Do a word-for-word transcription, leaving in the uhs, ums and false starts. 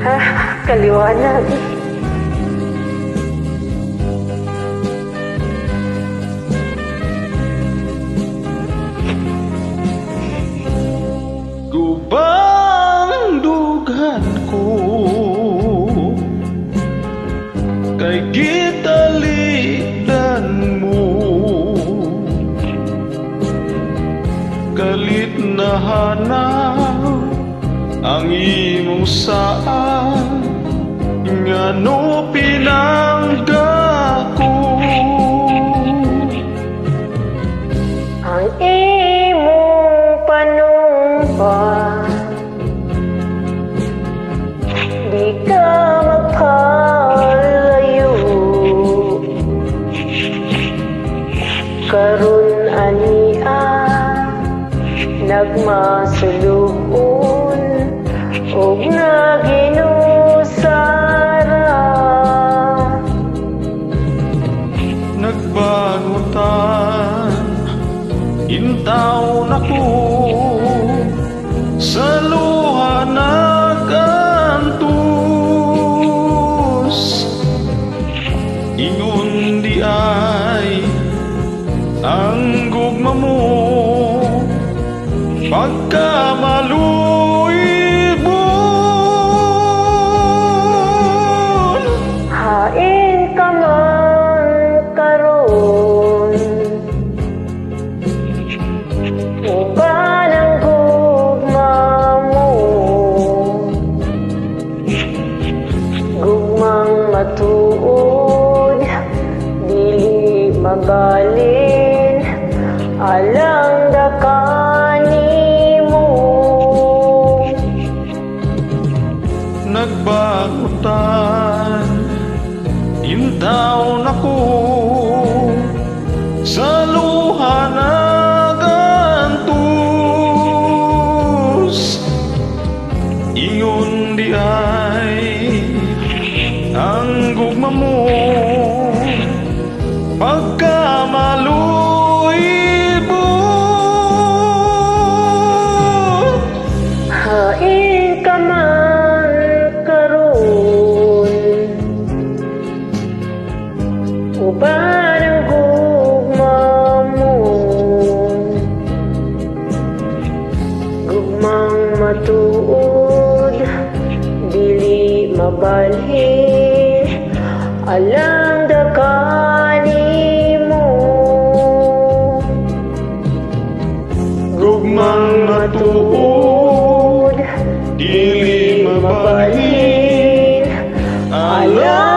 Ha? Kaliwanag. Gubang dughan ko kay gitalidan mo, kalit na hanap ang imong saan, ngano pinangga ko Ang imong panumpa, di ka magpalayo. Karon ania nagmasuluon og naginusara. Nagbagutan intaw na ko sa luha nagantos, ingon di ay ang gugma mo pagka maluibon. Hain ka man karon, uban ang gugma mo, gugmang matuod, dili mabalin, alang dakani mo. Nagbagutan intaw na ko sa luha nagantos, ingon di ay ang gugma mo pagka maluibon. Hain ka man karon, uban ang gugma mo, gugmang matuod, dili mabalhin, alang dakani mo. Gugmang matuod, dili mabalhin, alang